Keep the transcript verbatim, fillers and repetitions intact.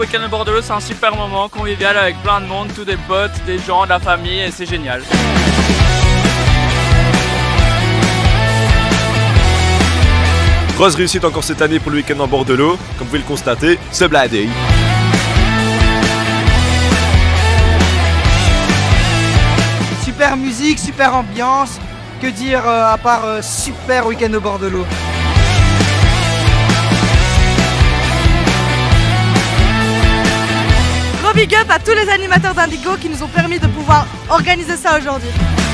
week-end de Bordeaux, c'est un super moment convivial avec plein de monde, tous des potes, des gens, de la famille et c'est génial. Grosse réussite encore cette année pour le week-end en Bordelot. Comme vous pouvez le constater, c'est blindé. Super musique, super ambiance. Que dire euh, à part euh, super week-end au Bordelot. Gros big up à tous les animateurs d'Indigo qui nous ont permis de pouvoir organiser ça aujourd'hui.